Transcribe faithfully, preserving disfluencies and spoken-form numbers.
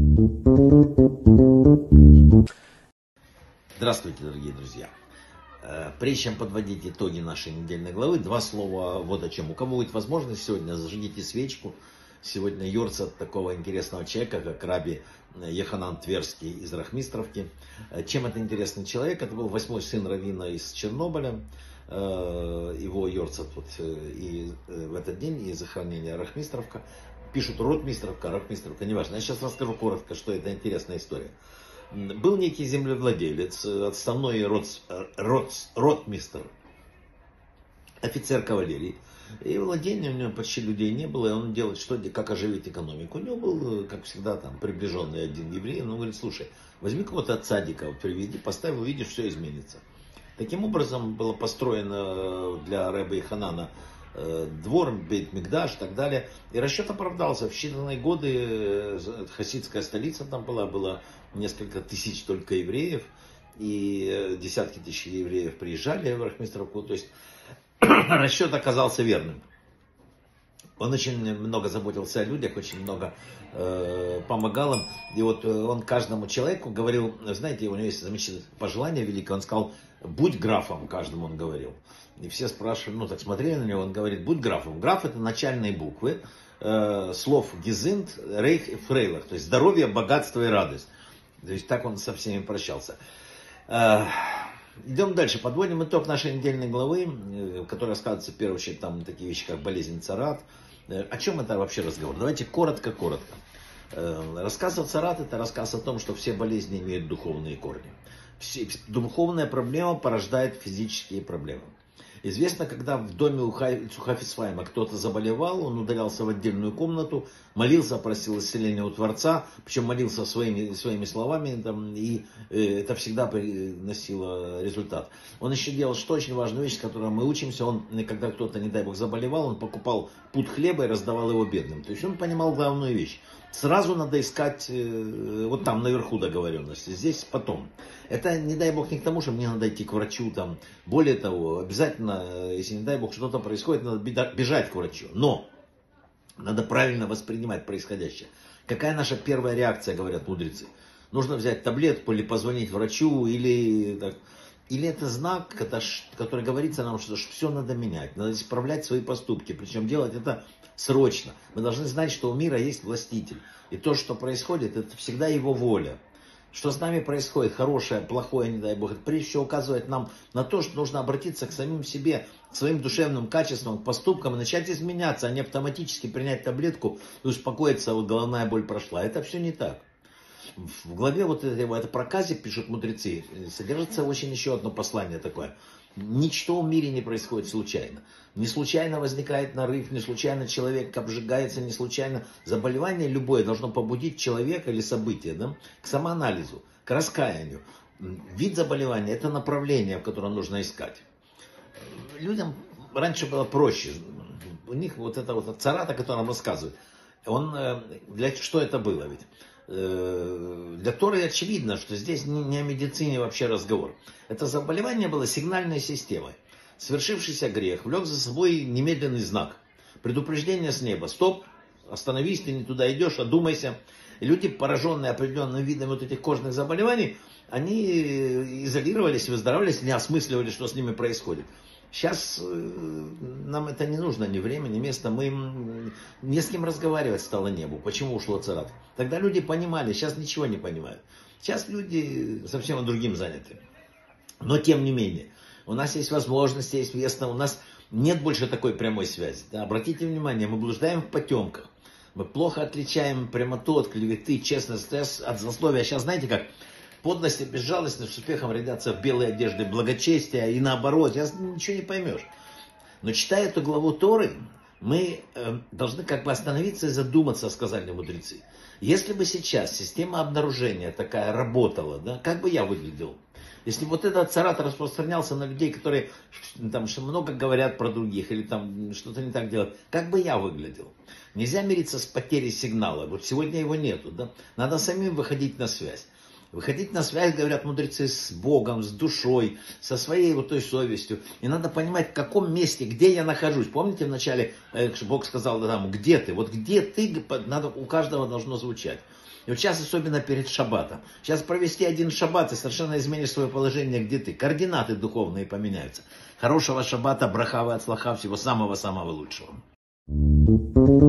Здравствуйте, дорогие друзья. Прежде чем подводить итоги нашей недельной главы, два слова вот о чем. У кого будет возможность сегодня, зажгите свечку. Сегодня йорцайт такого интересного человека, как раби Йоханан Тверский из Рахмистровки. Чем это интересный человек? Это был восьмой сын раввина из Чернобыля. Его йорцайт вот, и в этот день, и захоронение Рахмистровка. Пишут Ротмистровка, Рахмистровка, неважно. Я сейчас расскажу коротко, что это интересная история. Был некий землевладелец, отставной рот, рот, ротмистр, офицер кавалерии. И владения у него почти людей не было, и он делает что, как оживить экономику. У него был, как всегда, там приближенный один еврей. Он говорит: слушай, возьми кого-то от садика, вот, приведи, поставь, увидишь, все изменится. Таким образом было построено для рэба Йоханана двор, бейт-микдаш и так далее. И расчет оправдался. В считанные годы хасидская столица там была, было несколько тысяч только евреев. И десятки тысяч евреев приезжали в Рахмистровку. То есть расчет оказался верным. Он очень много заботился о людях, очень много э, помогал им. И вот он каждому человеку говорил, знаете, у него есть замечательное пожелание великое, он сказал: будь графом, каждому он говорил. И все спрашивали, ну так смотрели на него, он говорит: будь графом. Граф — это начальные буквы э, слов гезинт, рейх и фрейлах, то есть здоровье, богатство и радость. То есть так он со всеми прощался. Э, идем дальше, подводим итог нашей недельной главы, э, которая рассказывается в первую очередь там такие вещи, как болезнь царат. Э, о чем это вообще разговор? Давайте коротко-коротко. Э, рассказ о царат — это рассказ о том, что все болезни имеют духовные корни. Все, духовная проблема порождает физические проблемы. Известно, когда в доме у Хафец Хаима кто-то заболевал, он удалялся в отдельную комнату, молился, просил исцеления у Творца, причем молился своими, своими словами, там, и э, это всегда приносило результат. Он еще делал что очень важную вещь, с которой мы учимся. Он, когда кто-то, не дай бог, заболевал, он покупал пуд хлеба и раздавал его бедным. То есть он понимал главную вещь. Сразу надо искать, э, вот там наверху договоренности, здесь потом. Это, не дай бог, не к тому, что мне надо идти к врачу. Там. Более того, обязательно, если, не дай бог, что-то происходит, надо бежать к врачу. Но надо правильно воспринимать происходящее. Какая наша первая реакция, говорят мудрецы? Нужно взять таблетку или позвонить врачу, или... Так, или это знак, который говорится нам, что все надо менять, надо исправлять свои поступки. Причем делать это срочно. Мы должны знать, что у мира есть властитель. И то, что происходит, это всегда его воля. Что с нами происходит, хорошее, плохое, не дай бог, это прежде всего указывает нам на то, что нужно обратиться к самим себе, к своим душевным качествам, к поступкам и начать изменяться, а не автоматически принять таблетку и успокоиться, вот головная боль прошла. Это все не так. В главе вот этого, это проказе, пишут мудрецы, содержится очень еще одно послание такое. Ничто в мире не происходит случайно. Не случайно возникает нарыв, не случайно человек обжигается, не случайно. Заболевание любое должно побудить человека или событие, да, к самоанализу, к раскаянию. Вид заболевания — это направление, в котором нужно искать. Людям раньше было проще. У них вот это вот царат, о котором рассказывают. Он, для, что это было ведь? Для Торы очевидно, что здесь не о медицине вообще разговор. Это заболевание было сигнальной системой. Свершившийся грех влек за собой немедленный знак. Предупреждение с неба. Стоп, остановись, ты не туда идешь, одумайся. И люди, пораженные определенным видом вот этих кожных заболеваний, они изолировались, выздоравливались, не осмысливали, что с ними происходит. Сейчас нам это не нужно, ни время, ни место. Мы не с кем разговаривать стало небу. Почему ушло царат? Тогда люди понимали, сейчас ничего не понимают. Сейчас люди совсем другим заняты. Но тем не менее, у нас есть возможность, есть место, у нас нет больше такой прямой связи. Да, обратите внимание, мы блуждаем в потемках. Мы плохо отличаем прямоту от клеветы, честность от злословия. Сейчас знаете как? Подлость и безжалостность с успехом рядятся в белой одежде благочестия и наоборот. Сейчас ничего не поймешь. Но читая эту главу Торы, мы э, должны как бы остановиться и задуматься, сказали мудрецы. Если бы сейчас система обнаружения такая работала, да, как бы я выглядел? Если вот этот царат распространялся на людей, которые там что много говорят про других или там что-то не так делают, как бы я выглядел? Нельзя мириться с потерей сигнала. Вот сегодня его нету. Да? Надо самим выходить на связь. Выходить на связь, говорят мудрецы, с Богом, с душой, со своей вот той совестью. И надо понимать, в каком месте, где я нахожусь. Помните, вначале Бог сказал Адаму: где ты? Вот где ты, надо, у каждого должно звучать. И вот сейчас, особенно перед шаббатом, сейчас провести один шаббат, и совершенно изменишь свое положение, где ты. Координаты духовные поменяются. Хорошего шаббата, браха, ацлаха, всего самого-самого лучшего.